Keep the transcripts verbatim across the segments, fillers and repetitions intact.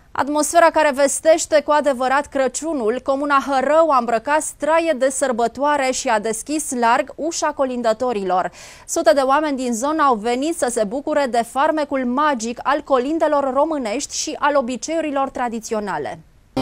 Atmosfera care vestește cu adevărat Crăciunul, comuna Hărău a îmbrăcat straie de sărbătoare și a deschis larg ușa colindătorilor. Sute de oameni din zonă au venit să se bucure de farmecul magic al colindelor românești și al obiceiurilor tradiționale.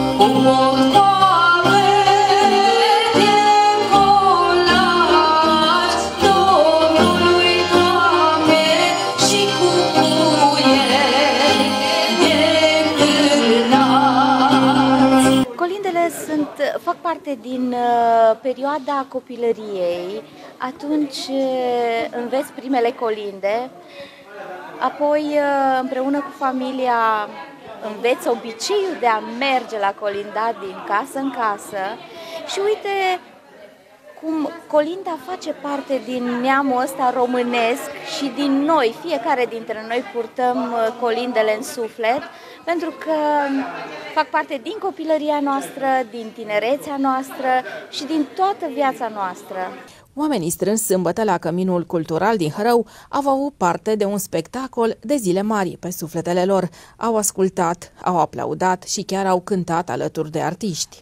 Colindele sunt, fac parte din uh, perioada copilăriei, atunci uh, înveți primele colinde, apoi uh, împreună cu familia înveți obiceiul de a merge la colindat din casă în casă și uite cum colinda face parte din neamul ăsta românesc și din noi, fiecare dintre noi purtăm colindele în suflet, pentru că fac parte din copilăria noastră, din tinerețea noastră și din toată viața noastră. Oamenii strâns sâmbătă la Căminul Cultural din Hărău au avut parte de un spectacol de zile mari pe sufletele lor. Au ascultat, au aplaudat și chiar au cântat alături de artiști.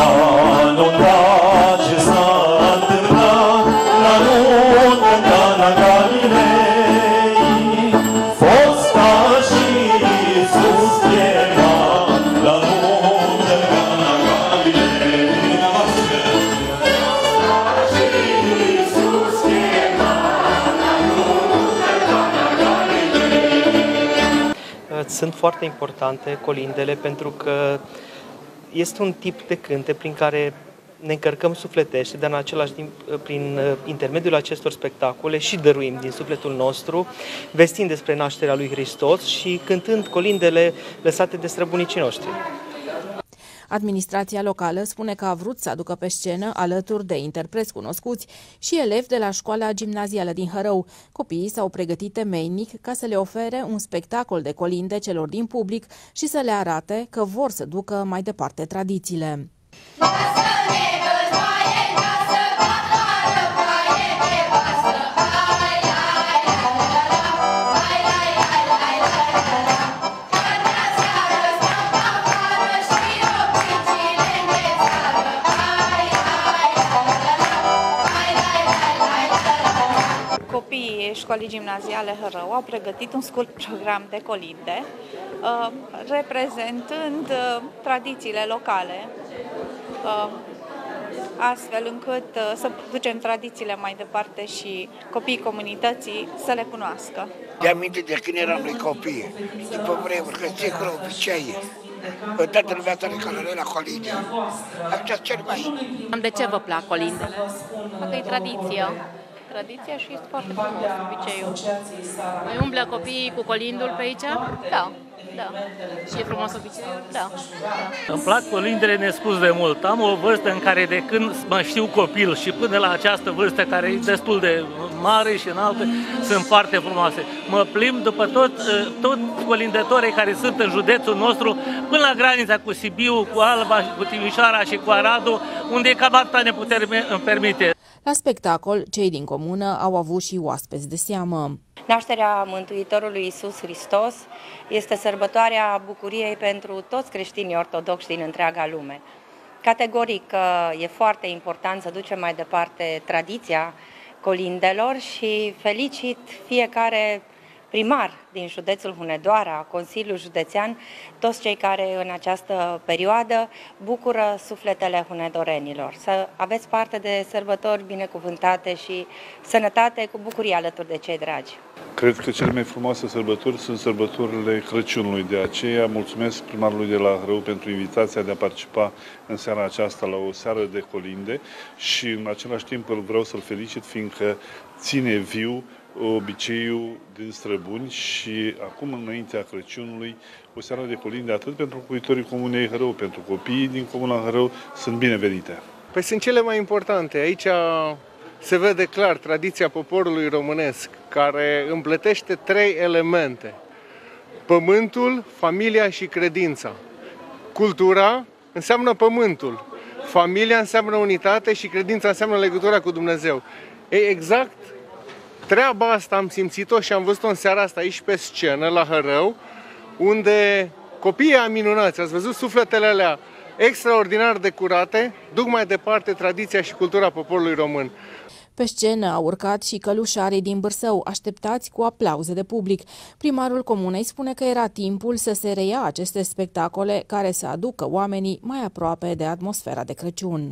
Sunt foarte importante colindele pentru că este un tip de cânte prin care ne încărcăm sufletește, dar în același timp, prin intermediul acestor spectacole și dăruim din sufletul nostru, vestind despre nașterea lui Hristos și cântând colindele lăsate de străbunicii noștri. Administrația locală spune că a vrut să aducă pe scenă, alături de interpreți cunoscuți, și elevi de la școala gimnazială din Hărău. Copiii s-au pregătit temeinic ca să le ofere un spectacol de colinde celor din public și să le arate că vor să ducă mai departe tradițiile. Copiii școlii gimnaziale Hărău au pregătit un scurt program de colinde, reprezentând tradițiile locale, astfel încât să ducem tradițiile mai departe și copiii comunității să le cunoască. De aminte de când eram noi copii, după vremuri, că secură obicei, toată lumea are călăre la colinde. Așa cel mai. De ce vă plac colindele? Pentru că e tradiție. Tradiția și este foarte frumos obiceiul. Mai umblă copiii cu colindul pe aici? Da, da. Și e frumos obiceiul? Da. da. Îmi plac colindele nespus de mult. Am o vârstă în care de când mă știu copil și până la această vârstă care e destul de mare și înaltă, sunt foarte frumoase. Mă plimb după tot, tot colindătorii care sunt în județul nostru, până la granița cu Sibiu, cu Alba, cu Timișoara și cu Aradu, unde cam atâta ne putem permite. La spectacol, cei din comună au avut și oaspeți de seamă. Nașterea Mântuitorului Iisus Hristos este sărbătoarea bucuriei pentru toți creștinii ortodoxi din întreaga lume. Categoric e foarte important să ducem mai departe tradiția colindelor și felicit fiecare primar din județul Hunedoara, Consiliul Județean, toți cei care în această perioadă bucură sufletele hunedorenilor. Să aveți parte de sărbători binecuvântate și sănătate cu bucurie alături de cei dragi. Cred că cele mai frumoase sărbători sunt sărbătorile Crăciunului. De aceea mulțumesc primarului de la Hărău pentru invitația de a participa în seara aceasta la o seară de colinde și în același timp îl vreau să-l felicit fiindcă ține viu obiceiul din străbuni și acum înaintea Crăciunului o seară de colinde atât pentru locuitorii comunei Hărău, pentru copiii din comuna Hărău sunt binevenite. Păi sunt cele mai importante. Aici se vede clar tradiția poporului românesc care împletește trei elemente: pământul, familia și credința. Cultura înseamnă pământul, familia înseamnă unitate și credința înseamnă legătura cu Dumnezeu. Ei, exact treaba asta am simțit-o și am văzut-o în seara asta aici pe scenă, la Hărău, unde Copiii minunați, ați văzut sufletele alea extraordinar de curate, duc mai departe tradiția și cultura poporului român. Pe scenă au urcat și călușarii din Bârsău, așteptați cu aplauze de public. Primarul comunei spune că era timpul să se reia aceste spectacole care să aducă oamenii mai aproape de atmosfera de Crăciun.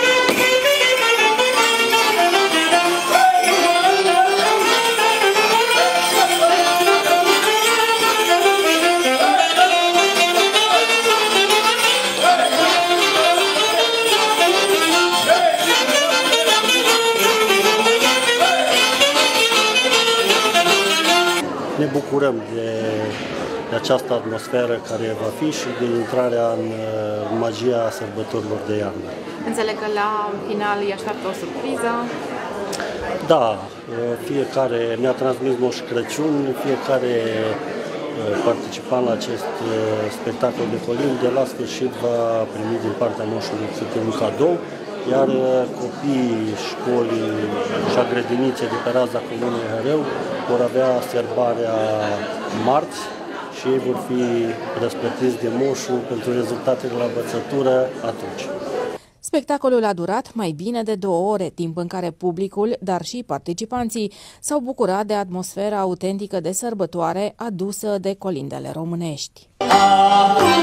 Ne bucurăm de, de această atmosferă care va fi și de intrarea în magia sărbătorilor de iarnă. Înțeleg că la final îi așteaptă o surpriză. Da, fiecare mi-a transmis Moș Crăciun, fiecare participant la acest spectacol de colinde, la sfârșit va primi din partea moșului câte un cadou, iar copiii școlii și a grădiniței de pe raza comunei Hărău vor avea sărbarea marți și ei vor fi răsplătiți de moșul pentru rezultatele la învățătură atunci. Spectacolul a durat mai bine de două ore, timp în care publicul, dar și participanții, s-au bucurat de atmosfera autentică de sărbătoare adusă de colindele românești.